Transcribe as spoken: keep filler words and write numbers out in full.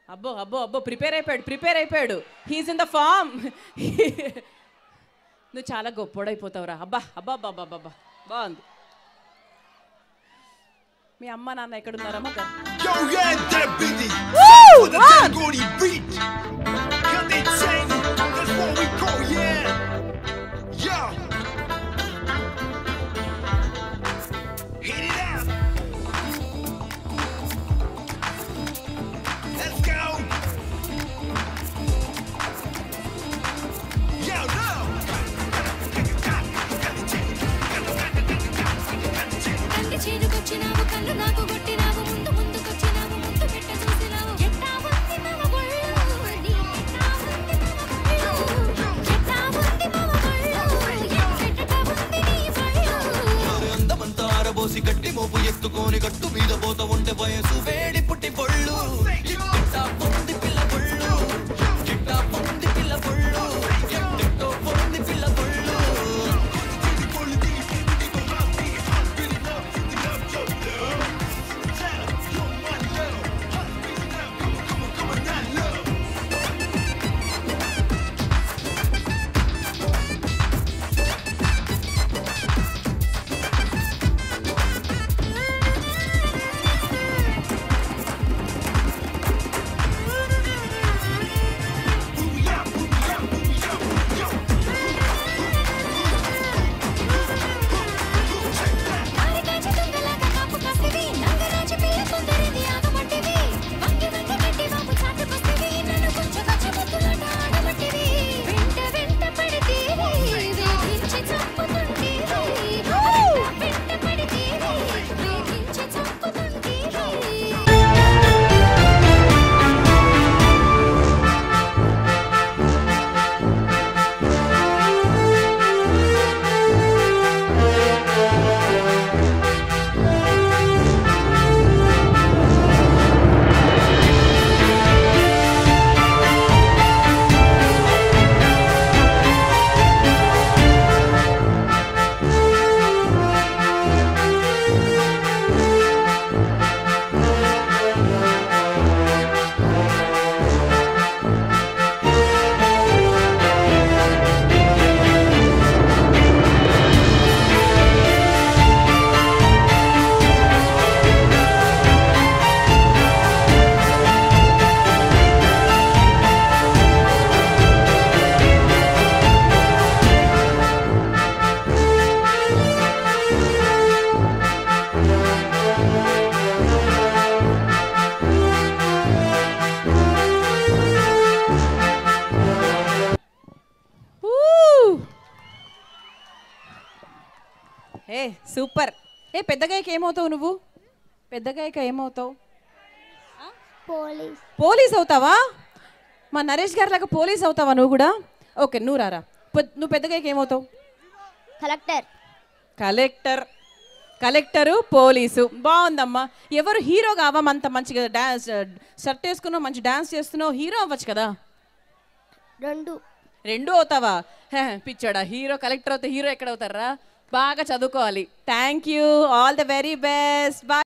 అబ్బో అబ్బో అబ్బో ప్రిపేర్ అయిపోయాడు ప్రిపేర్ అయిపోయాడు హీస్ ఇన్ ద ఫామ్. నువ్వు చాలా గొప్పోడైపోతావురా. అబ్బా అబ్బా అబ్బా అబ్బా అబ్బా బాగుంది. మీ అమ్మ నాన్న ఎక్కడున్నారమ్మా? గట్టి మోపు ఎత్తుకొని గట్టు మీద పోత ఉంటే వయసు వేడి పుట్టి పొళ్ళు పొంది పిల్ల పొళ్ళు చిట్టా పొంది పిల్ల పొళ్ళు ఎట్టెట్టో పొంది పిల్ల పొళ్ళు. ఏ సూపర్. ఏ పెద్దగాయకి ఏమవుతావు నువ్వు? పెద్దగాయక ఏమవుతావు? పోలీస్. పోలీస్ అవుతావా? మా నరేష్ గారి లాగా పోలీస్ అవుతావా నువ్వు కూడా? ఓకే నువ్వు రారా. నువ్వు పెద్దగాయకి ఏమవుతావు? కలెక్టర్. Collector collector police. బాగుందమ్మా. ఎవరు హీరో కావా? అంత మంచిగా డాన్స్ షర్ట్ వేసుకున్నావు, మంచి డాన్స్ చేస్తున్నావు, హీరో అవ్వచ్చు కదా. రెండు రెండు అవుతావా? పిచ్చాడా. హీరో కలెక్టర్ అవుతా హీరో ఎక్కడ అవుతారా? బాగా చదువుకోవాలి. Thank you. All the very best. Bye.